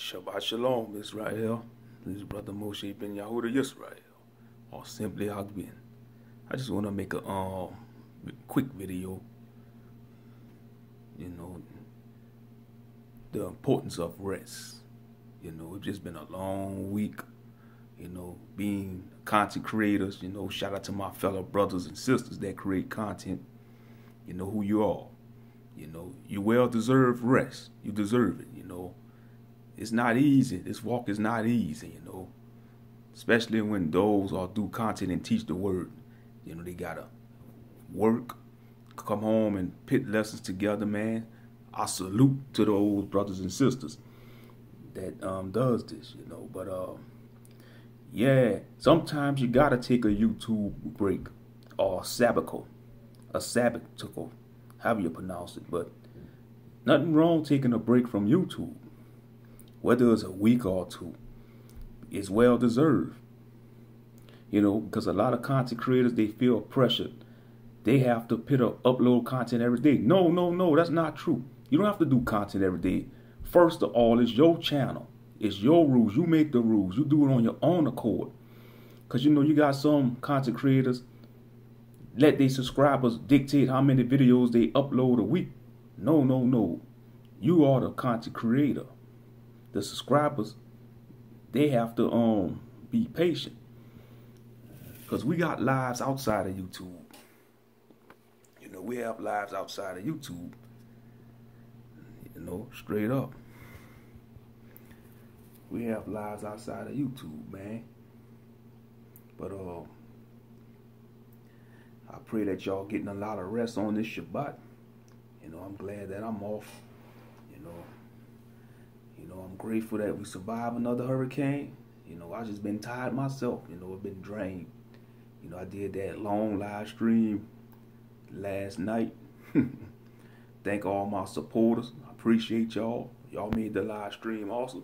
Shabbat Shalom, Israel. This is Brother Moshe Ben Yahuda Yisrael, or simply Agbin. I just want to make a quick video, the importance of rest. It's just been a long week, being content creators, shout out to my fellow brothers and sisters that create content. You know who you are. You well deserve rest. You deserve it, It's not easy. This walk is not easy, Especially when those who do content and teach the word. They gotta work, come home and put lessons together, man. I salute to those brothers and sisters that does this, But yeah, sometimes you gotta take a YouTube break or a sabbatical, however you pronounce it. But nothing wrong taking a break from YouTube, whether it's a week or two. It's well deserved. Because a lot of content creators, they feel pressured. They have to upload content every day. No, that's not true. You don't have to do content every day. First of all, it's your channel. It's your rules. You make the rules. You do it on your own accord. Because, you got some content creators let their subscribers dictate how many videos they upload a week. No. You are the content creator. The subscribers, they have to be patient. Because we got lives outside of YouTube. We have lives outside of YouTube. Straight up. We have lives outside of YouTube, man. But I pray that y'all getting a lot of rest on this Shabbat. I'm glad that I'm off. I'm grateful that we survived another hurricane. I just been tired myself. I've been drained. I did that long live stream last night. Thank all my supporters. I appreciate y'all. Y'all made the live stream awesome.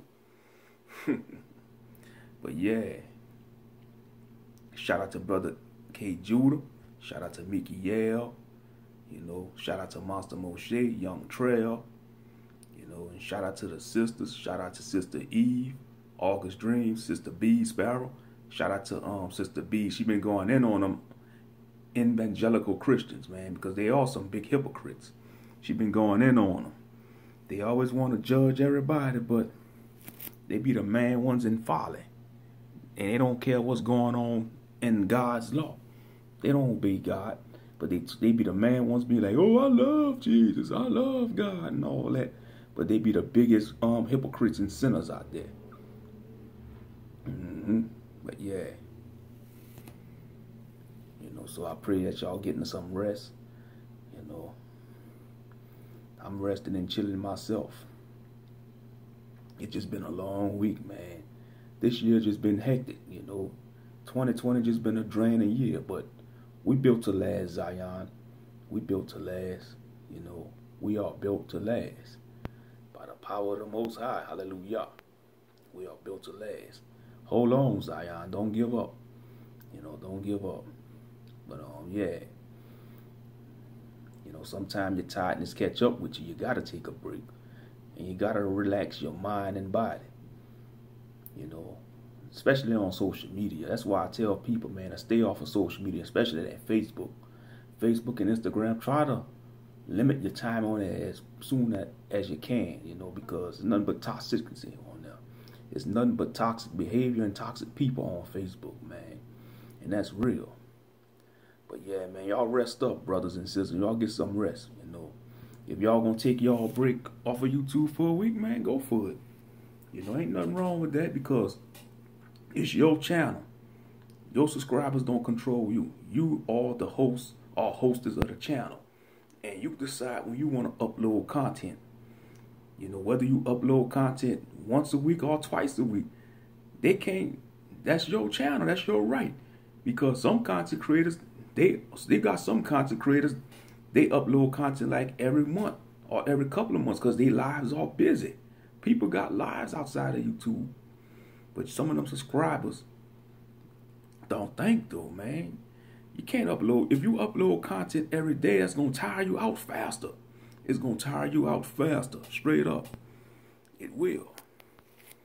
But yeah, shout out to Brother K. Judah. Shout out to Mickey Yale. Shout out to Monster Moshe, Young Trail. And shout out to the sisters. Shout out to Sister Eve, August Dream, Sister B, Sparrow. Shout out to Sister B. She been going in on them evangelical Christians, man, because they are some big hypocrites. She been going in on them. They always want to judge everybody, but they be the main ones in folly. And they don't care what's going on in God's law. They don't obey God, but they be the main ones be like, oh, I love Jesus, I love God and all that. But they be the biggest hypocrites and sinners out there. But yeah. So I pray that y'all getting some rest. I'm resting and chilling myself. It's just been a long week, man. This year just been hectic, 2020 just been a draining year, but we built to last, Zion. We built to last, We are built to last. By the power of the Most High, hallelujah. We are built to last. Hold on, Zion. Don't give up. Don't give up. But yeah. Sometimes your tiredness catch up with you. You gotta take a break. And you gotta relax your mind and body. Especially on social media. That's why I tell people, man, to stay off of social media, especially that Facebook. Facebook and Instagram, try to limit your time on it as soon as you can, because it's nothing but toxicity on there. It's nothing but toxic behavior and toxic people on Facebook, man. And that's real. But yeah, man, y'all rest up, brothers and sisters. Y'all get some rest, If y'all gonna take y'all break off of YouTube for a week, man, go for it. Ain't nothing wrong with that because it's your channel. Your subscribers don't control you. You are the host or hostess of the channel. And you decide when you want to upload content. Whether you upload content once a week or twice a week. They can't. That's your channel. That's your right. Because some content creators, they got some content creators, they upload content like every month or every couple of months because their lives are busy. People got lives outside of YouTube. But some of them subscribers don't think though, man. You can't upload. If you upload content every day, that's going to tire you out faster. It's going to tire you out faster. Straight up. It will.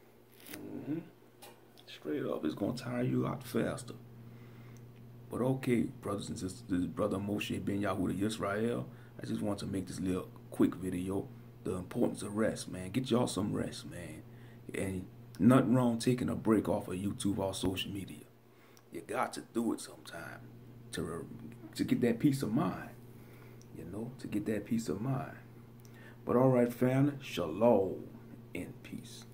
Straight up, it's gonna tire you out faster. But okay, brothers and sisters, this is Brother Moshe Ben Yahuda Yisrael. I just want to make this little quick video. The importance of rest, man. Get y'all some rest, man. And nothing wrong taking a break off of YouTube or social media. You got to do it sometime to get that peace of mind. You know, to get that peace of mind. But all right, family, shalom in peace.